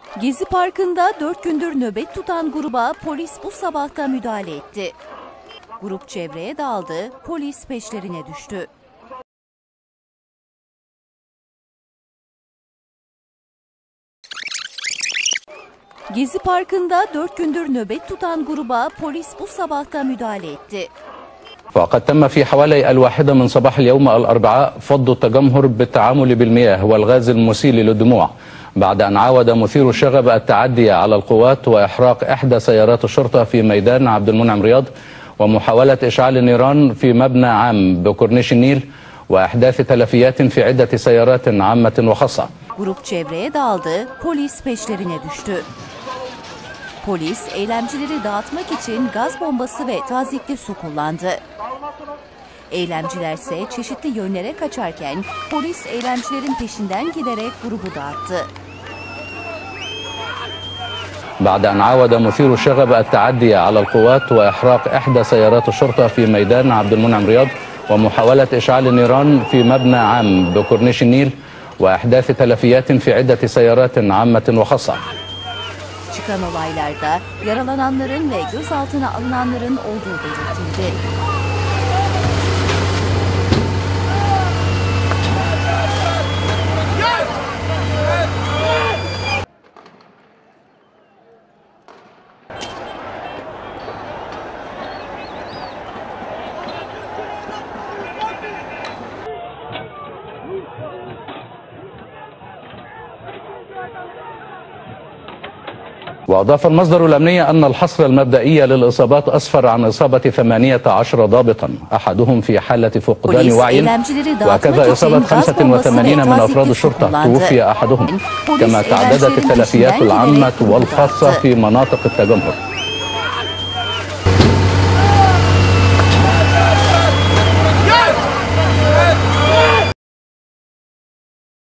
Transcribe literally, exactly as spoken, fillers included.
Gezi Parkı'nda dört gündür nöbet tutan gruba polis bu sabahta müdahale etti. Grup çevreye daldı, polis peşlerine düştü. Gezi Parkı'nda dört gündür nöbet tutan gruba polis bu sabahta müdahale etti. وقد تم في حوالي الواحدة من صباح اليوم الأربعاء فض التجمهر بالتعامل بالمياه والغاز المسيل للدموع بعد أن عاود مثير الشغب التعدي على القوات وإحراق إحدى سيارات الشرطة في ميدان عبد المنعم رياض ومحاولة إشعال النيران في مبنى عام بكورنيش النيل وإحداث تلفيات في عدة سيارات عامة وخاصة. Grup çevreye daldı, polis peşlerine düştü. Polis, eylemcileri dağıtmak için gaz bombası ve tazyikli su kullandı. Eylemciler ise çeşitli yönlere kaçarken polis eylemcilerin peşinden giderek grubu dağıttı. بعد أن عاود مثير الشغب التعدي على القوات وإحراق إحدى سيارات الشرطة في ميدان عبد المنعم رياض ومحاولة إشعال النيران في مبنى عام بكورنيش النيل وإحداث تلفيات في عدة سيارات عامة وخاصة. Çıkan olaylarda yaralananların ve gözaltına alınanların olduğu belirtildi. وأضاف المصدر الأمني أن الحصر المبدئي للإصابات أسفر عن إصابة ثمانية عشر ضابطا أحدهم في حالة فقدان وعي وكذا إصابة خمسة وثمانين من أفراد الشرطة توفي أحدهم كما تعددت التلفيات العامة والخاصة في مناطق التجمهر.